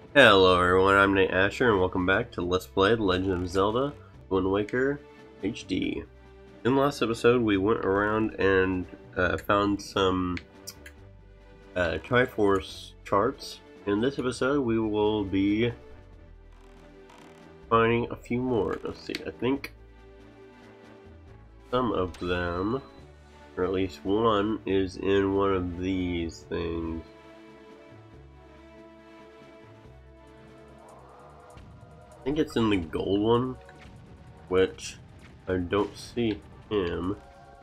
Hello everyone, I'm Nate Asher and welcome back to Let's Play The Legend of Zelda Wind Waker HD. In the last episode we went around and found some Triforce charts. In this episode we will be finding a few more. Let's see, I think some of them, or at least one, is in one of these things. I think it's in the gold one, which I don't see him.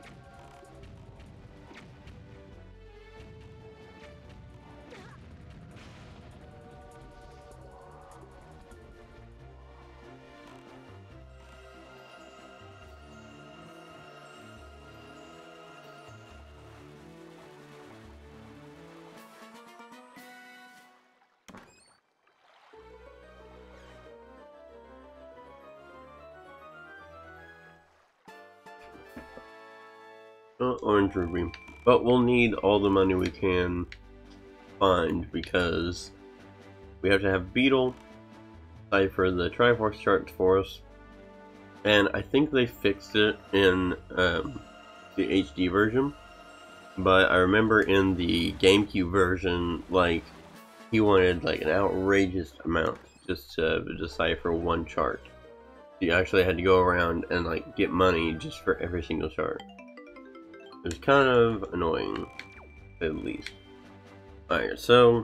Orange ruby, but we'll need all the money we can find because we have to have Beetle cipher the Triforce charts for us, and I think they fixed it in the HD version, but I remember in the GameCube version, like, he wanted like an outrageous amount just to decipher one chart. You actually had to go around and like get money just for every single chart. It was kind of annoying, at least. Alright, so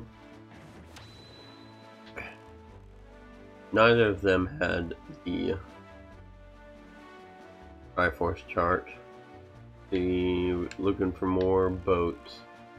neither of them had the Triforce chart. Looking for more boats.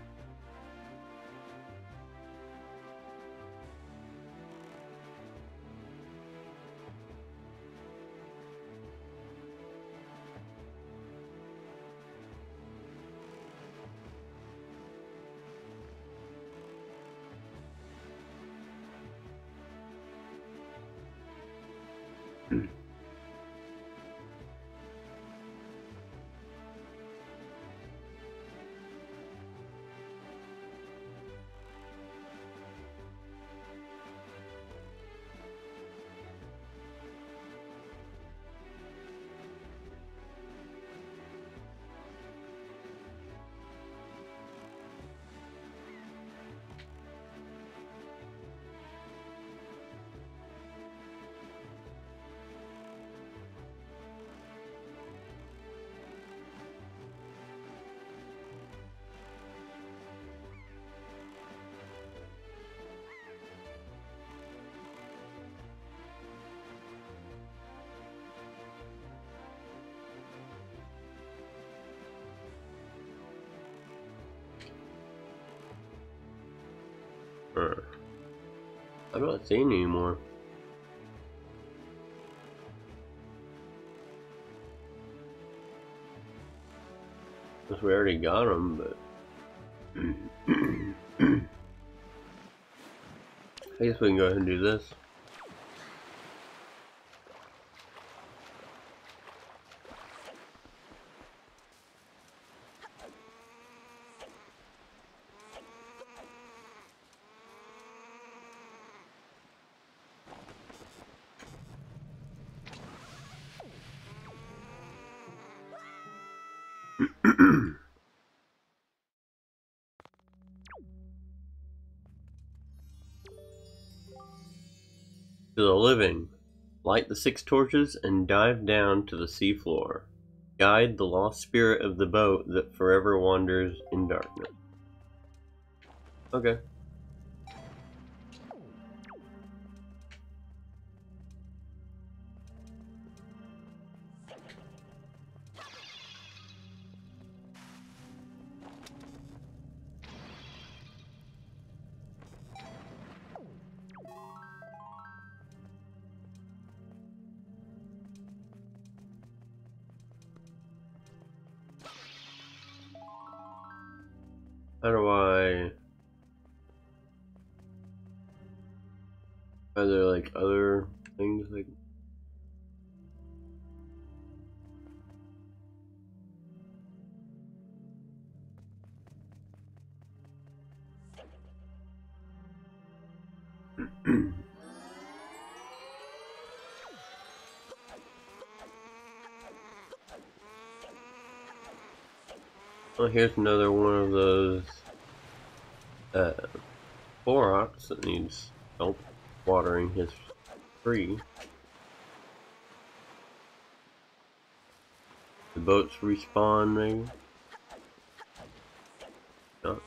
I'm not seeing any more. Guess we already got them, but I guess we can go ahead and do this. To the living, light the 6 torches and dive down to the seafloor. Guide the lost spirit of the boat that forever wanders in darkness. Okay. How do I... Are there like other things like... Well, here's another one of those uh, Borox that needs help watering his tree. The boats respawn, maybe? No.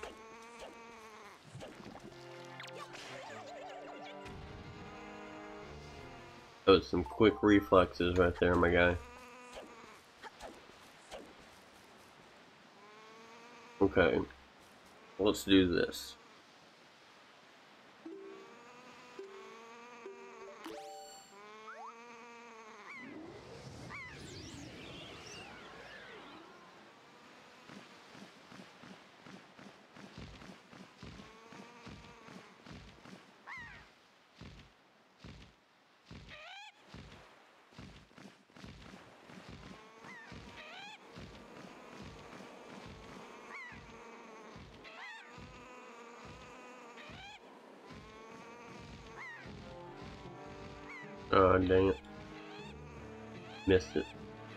That was some quick reflexes right there, my guy. Okay, let's do this. Oh, dang it. Missed it.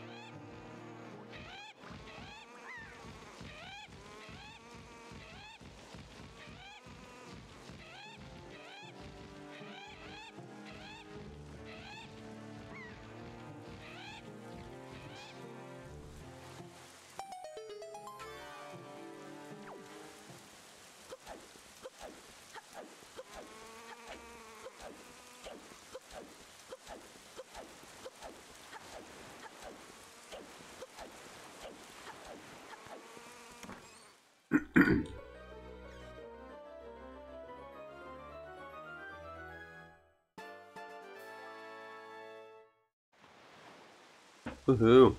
Woohoo!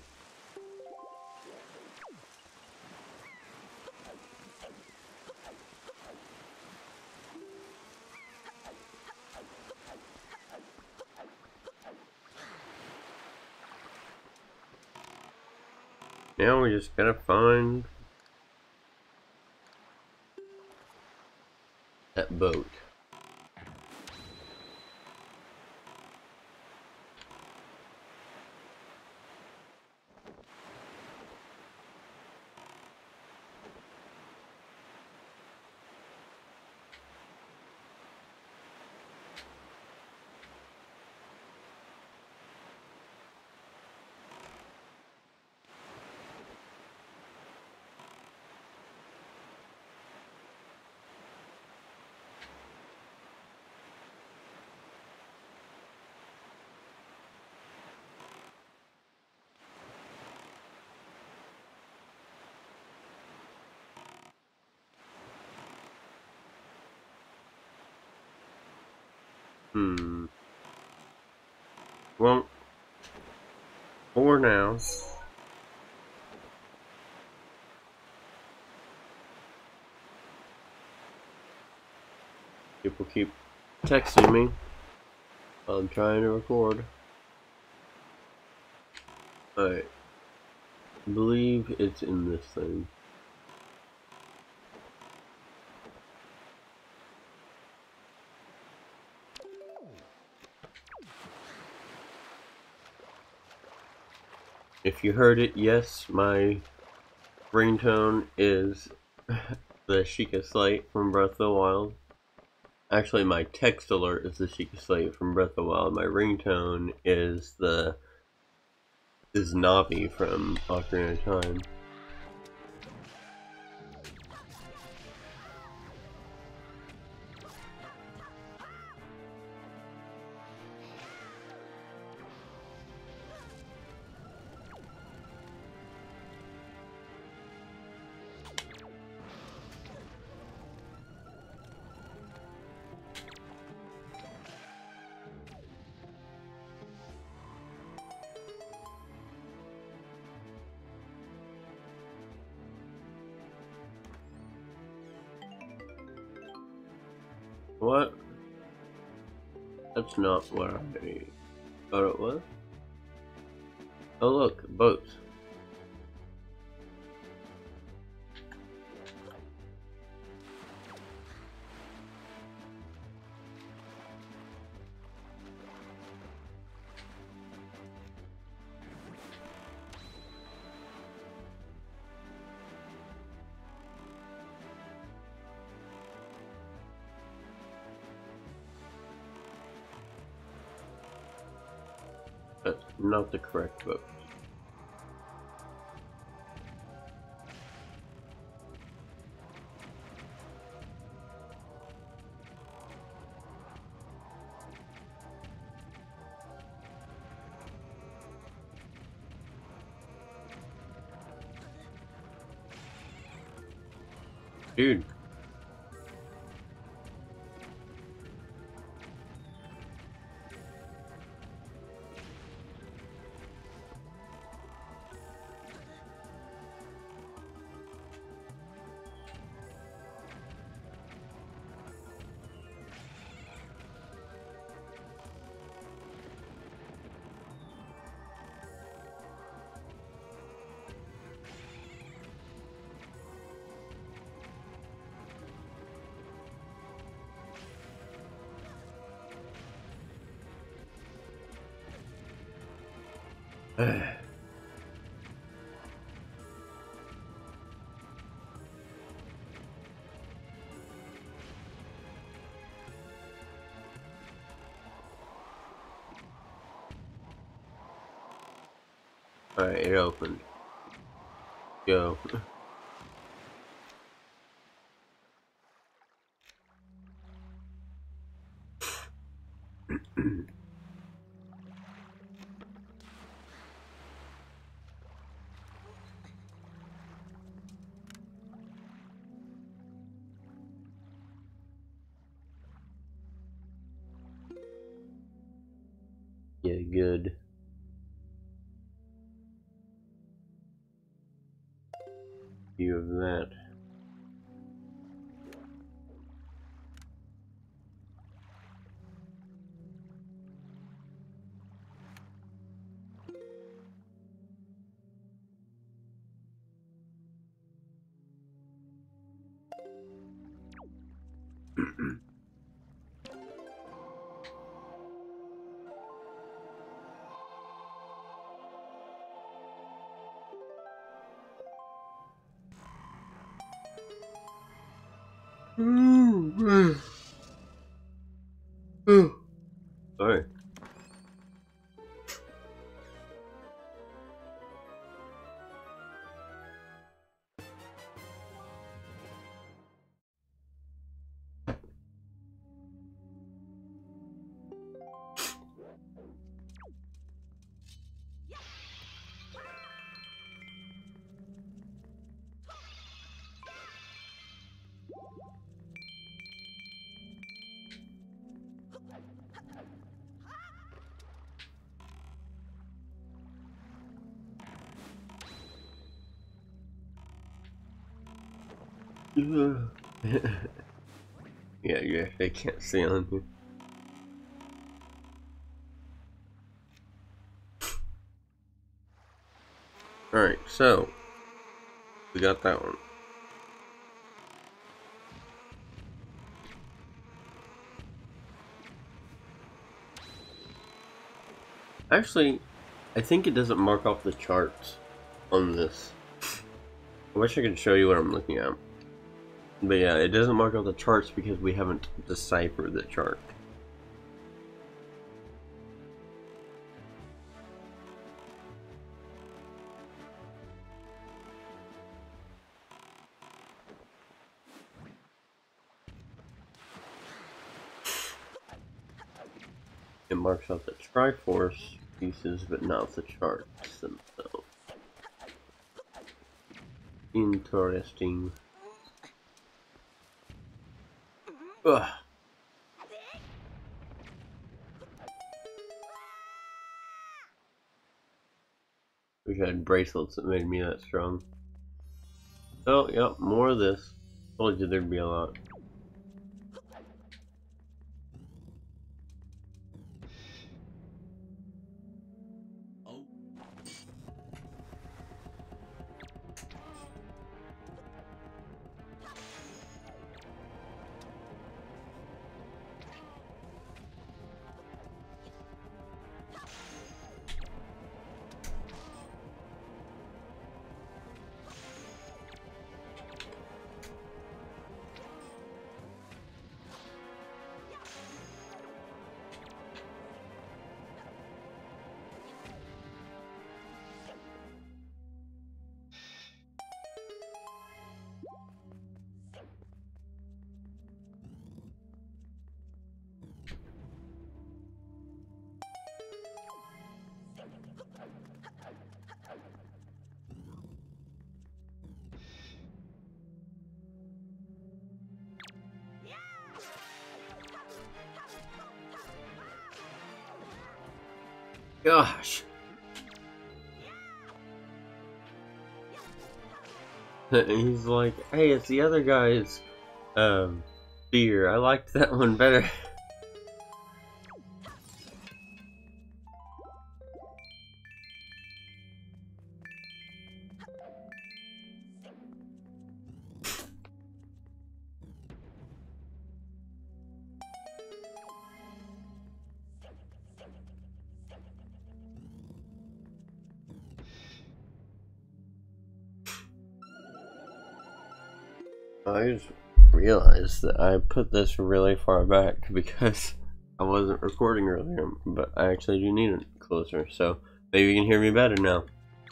Now we just gotta find that boat. Well, for now, people keep texting me while I'm trying to record. I believe it's in this thing. If you heard it, yes, my ringtone is the Sheikah Slate from Breath of the Wild. Actually, my text alert is the Sheikah Slate from Breath of the Wild. My ringtone is Navi from Ocarina of Time. What? That's not what I thought it was. Oh look, boats. That's not the correct vote. Dude. Alright, it opened. Go. Yeah, good. View of that. Sorry. Yeah, they can't see on you. Alright, so we got that one. Actually, I think it doesn't mark off the charts on this. I wish I could show you what I'm looking at. But yeah, it doesn't mark off the charts because we haven't deciphered the chart. It marks out the Triforce pieces, but not the charts themselves. Interesting. Ugh. Wish I had bracelets that made me that strong. Oh, yep, more of this. Told you there'd be a lot. Gosh. He's like, hey, it's the other guy's beer. I liked that one better. I just realized that I put this really far back because I wasn't recording earlier, but I actually do need it closer, so maybe you can hear me better now.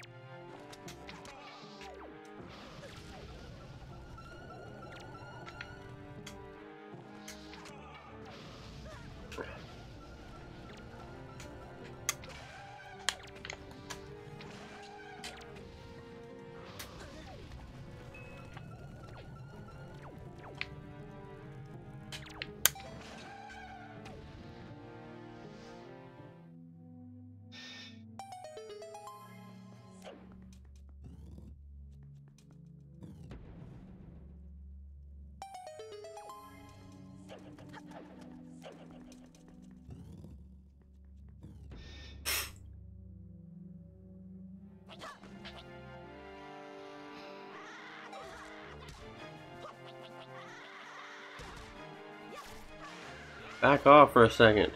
Back off for a second.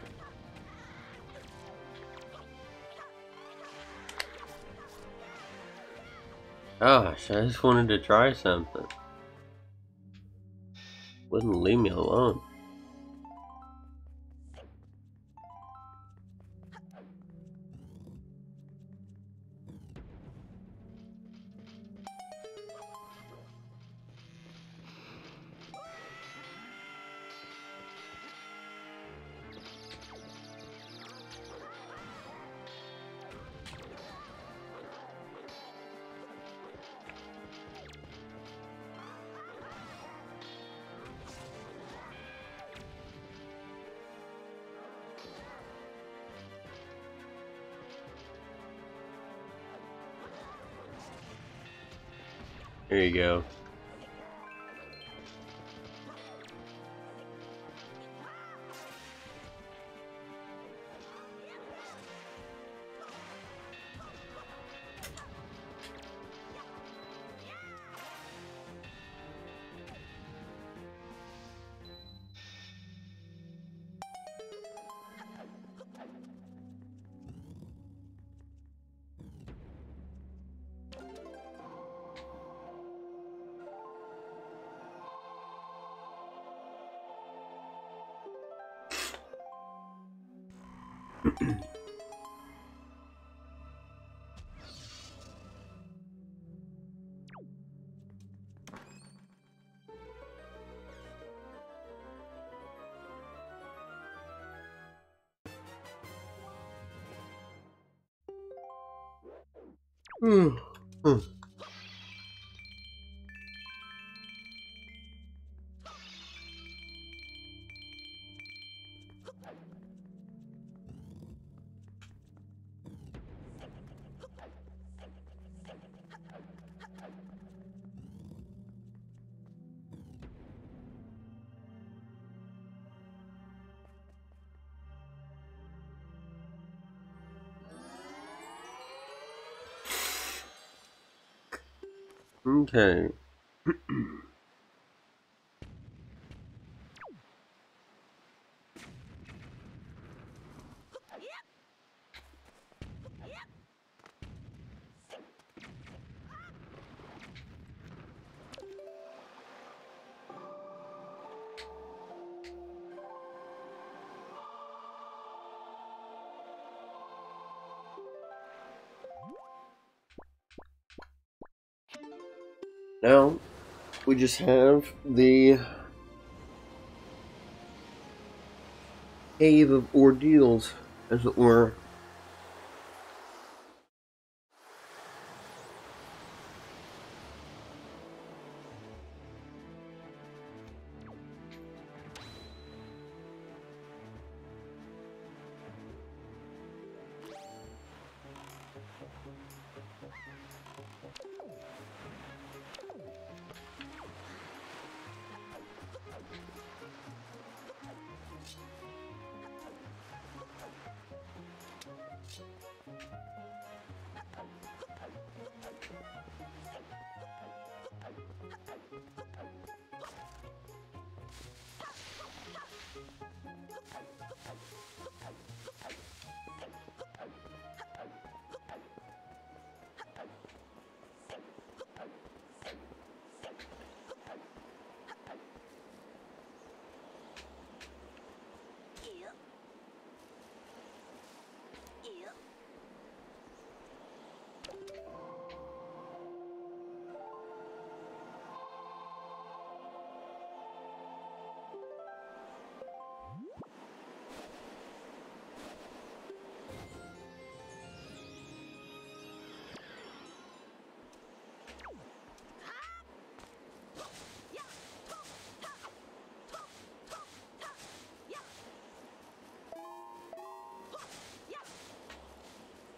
Gosh, I just wanted to try something. Wouldn't leave me alone. Here you go. Okay. Now, we just have the cave of ordeals, as it were.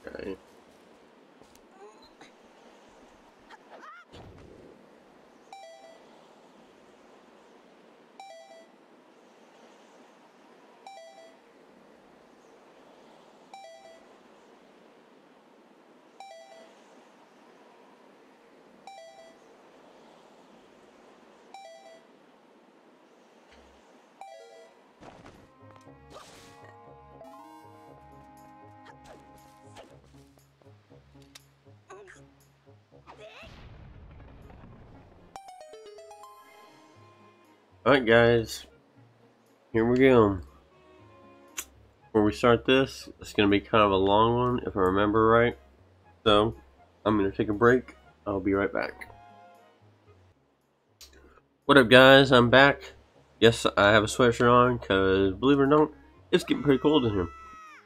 Okay. Alright guys, here we go. Before we start this, it's going to be kind of a long one if I remember right. So, I'm going to take a break. I'll be right back. What up guys, I'm back. Yes, I have a sweatshirt on because, believe it or not, it's getting pretty cold in here.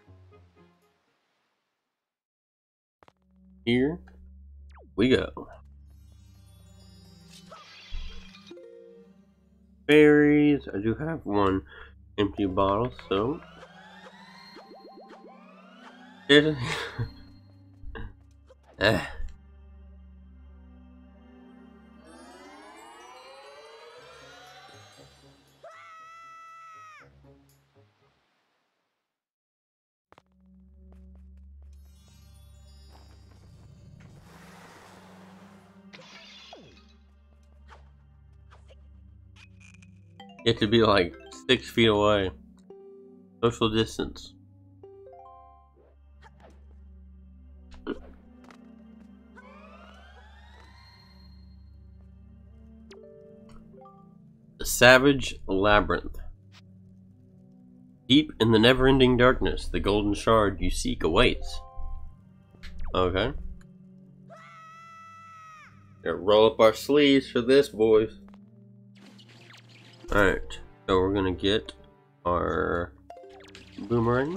Here we go. Berries. I do have one empty bottle, so it you have to be like 6 feet away. Social distance. The Savage Labyrinth. Deep in the never-ending darkness, the golden shard you seek awaits. Okay. Gotta roll up our sleeves for this, boys. Alright, so we're gonna get our boomerang.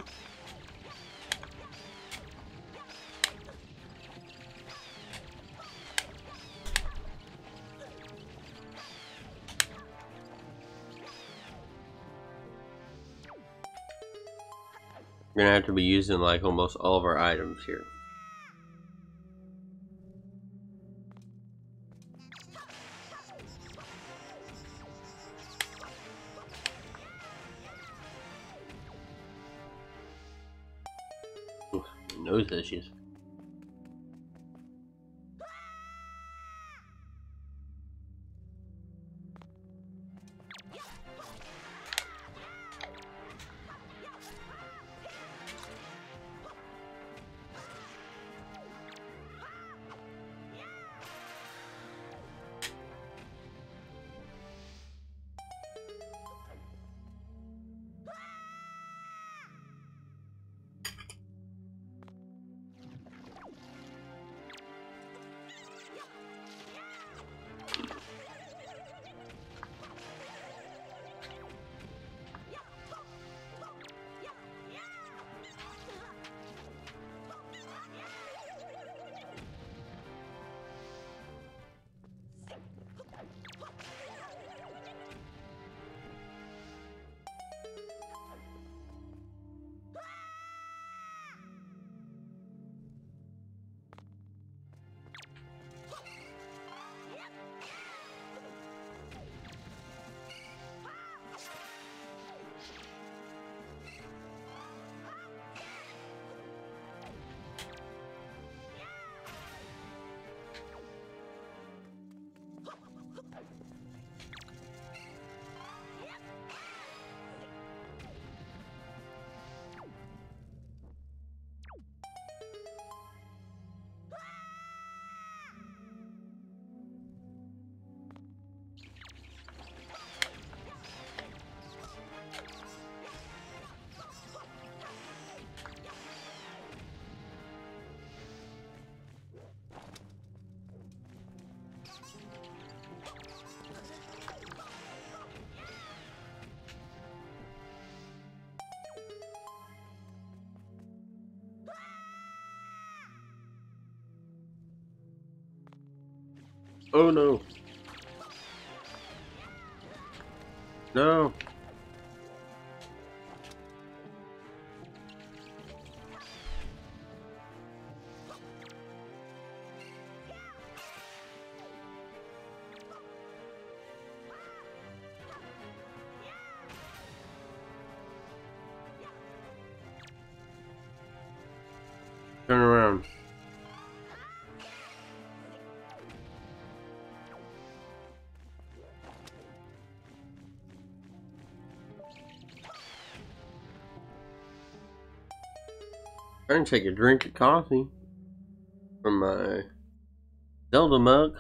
We're gonna have to be using like almost all of our items here. Oof, nose issues. Oh no. No. around. I'm gonna take a drink of coffee from my Zelda mug.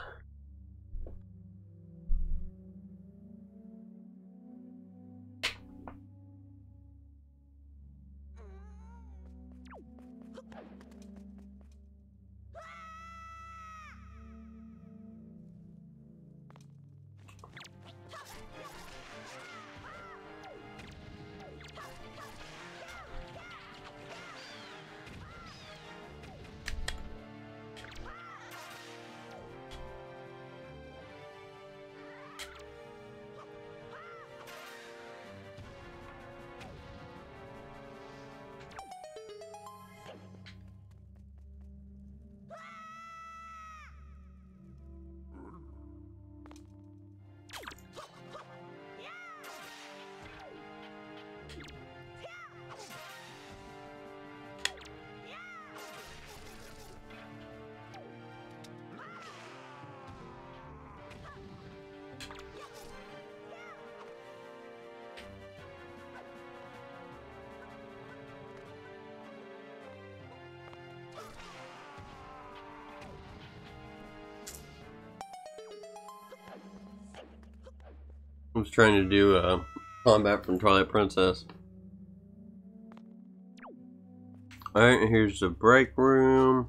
I was trying to do combat from Twilight Princess. Alright, here's the break room.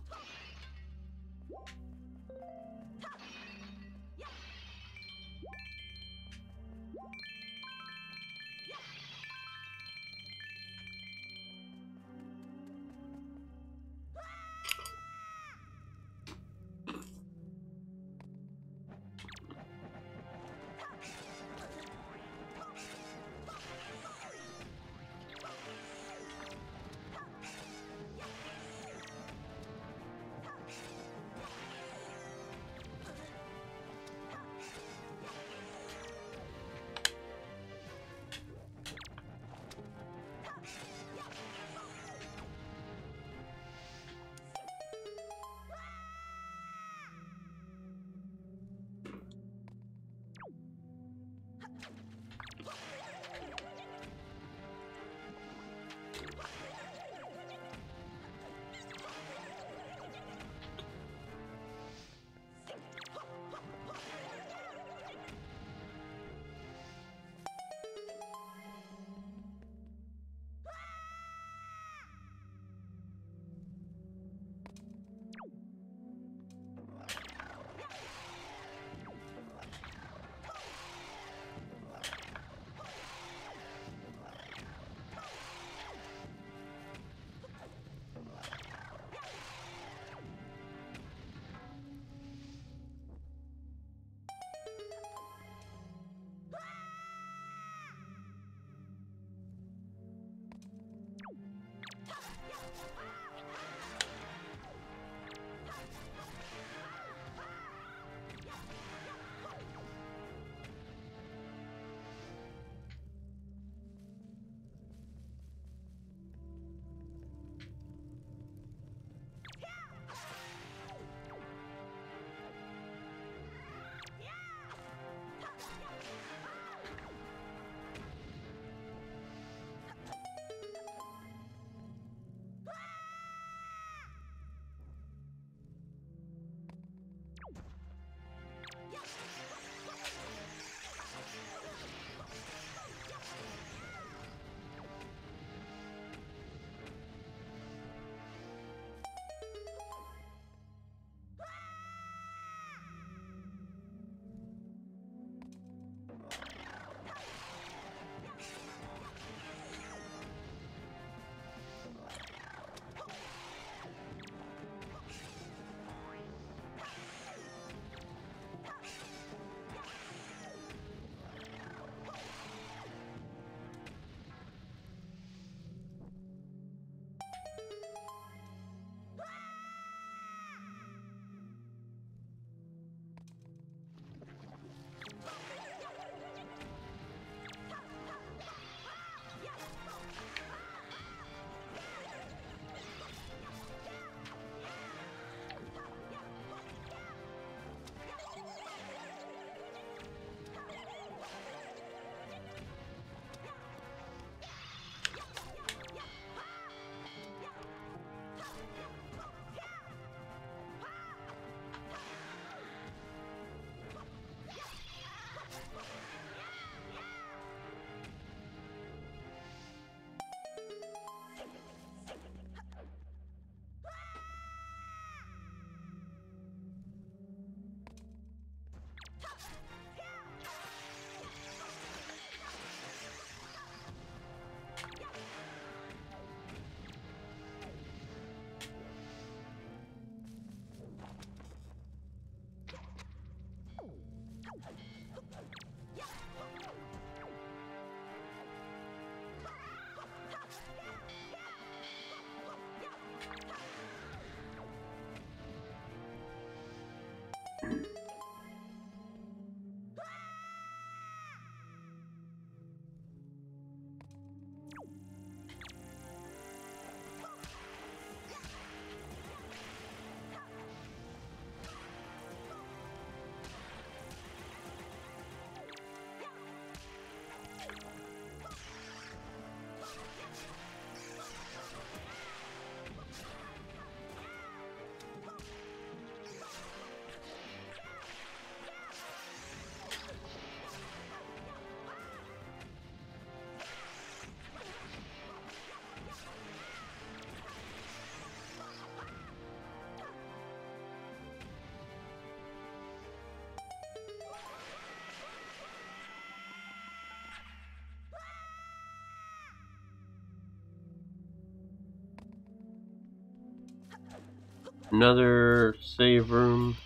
Another save room.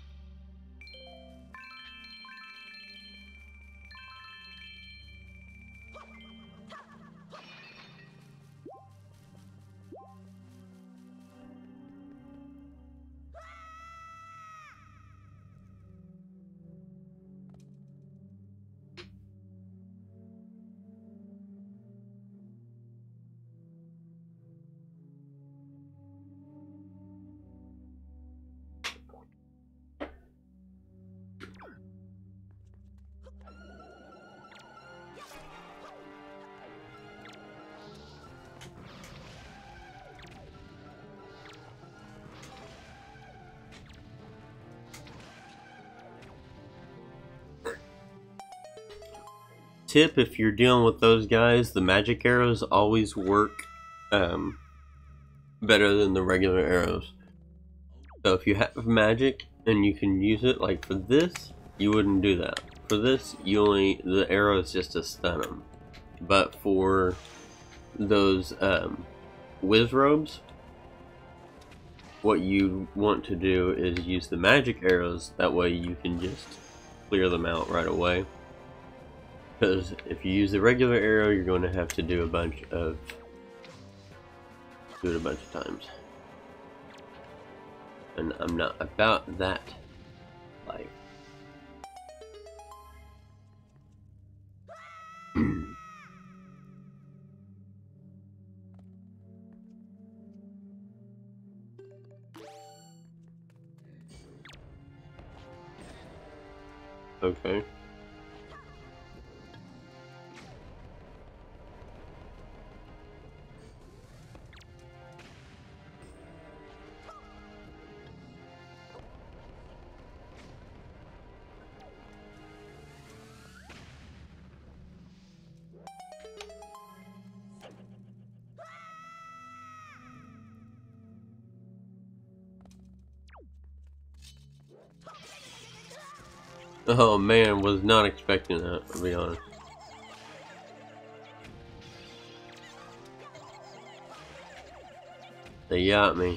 Tip, if you're dealing with those guys, the magic arrows always work better than the regular arrows. So if you have magic and you can use it, like for this, you wouldn't do that. For this, the arrow is just to stun them. But for those whiz robes, what you want to do is use the magic arrows. That way you can just clear them out right away. Because if you use the regular arrow, you're going to have to do it a bunch of times. And I'm not about that life. Okay. Oh man, was not expecting that, to be honest. They got me.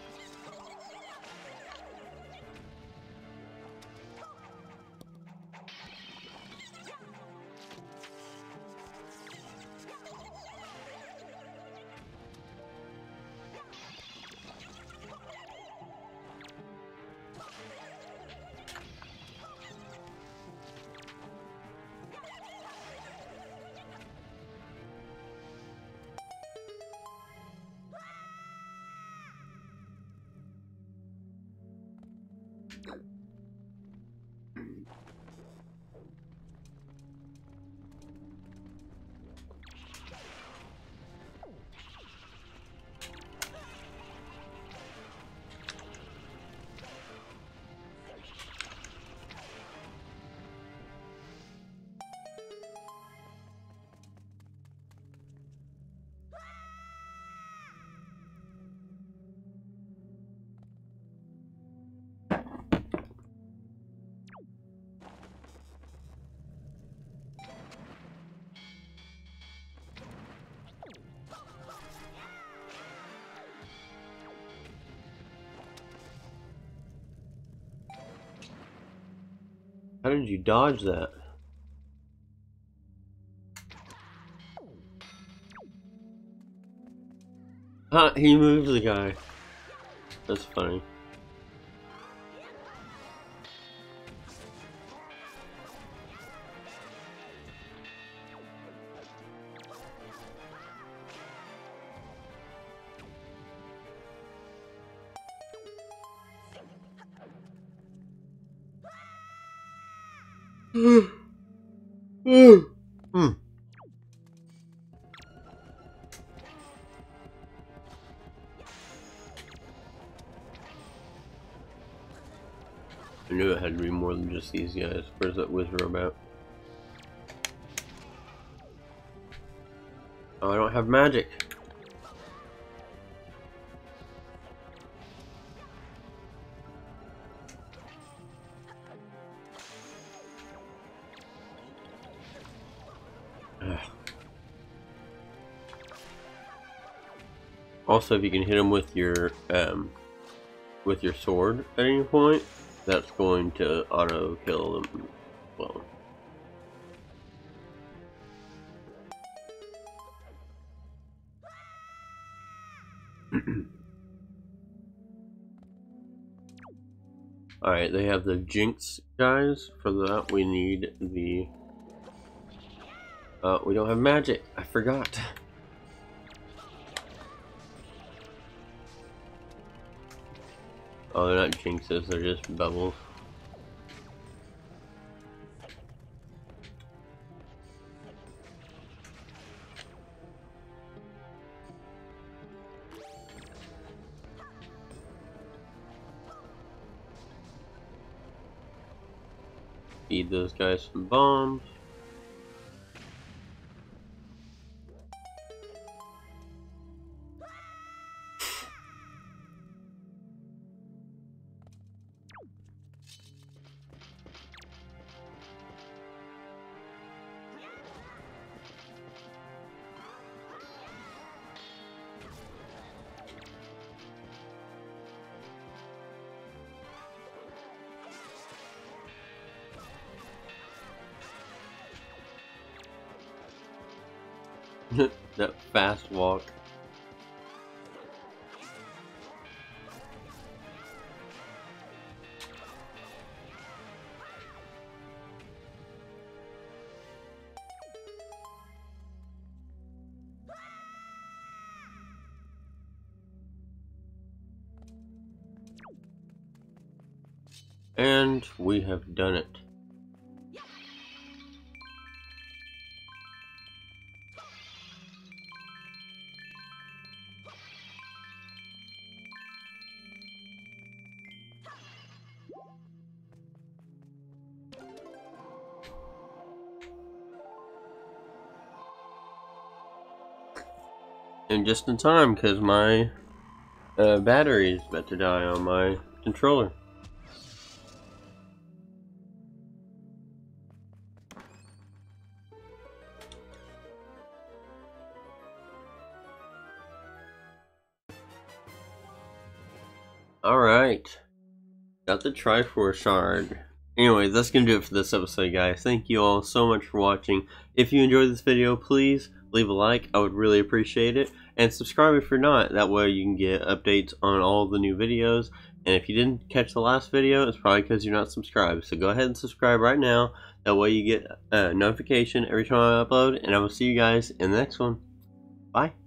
How did you dodge that? Ah, he moves the guy. That's funny. I knew it had to be more than just these guys. Where's that wizard at? Oh, I don't have magic. Ugh. Also, if you can hit him with your with your sword at any point, that's going to auto kill them. Well, alright, they have the Jinx guys. For that, we need the. We don't have magic. I forgot. Oh, they're not Jinxes, they're just bubbles. Feed those guys some bombs. That fast walk. And we have done it. And just in time, because my battery is about to die on my controller. Alright. Got the Triforce Shard. Anyway, that's gonna do it for this episode, guys. Thank you all so much for watching. If you enjoyed this video, please leave a like. I would really appreciate it. And subscribe if you're not. That way you can get updates on all the new videos. And if you didn't catch the last video, it's probably because you're not subscribed. So go ahead and subscribe right now. That way you get a notification every time I upload. And I will see you guys in the next one. Bye.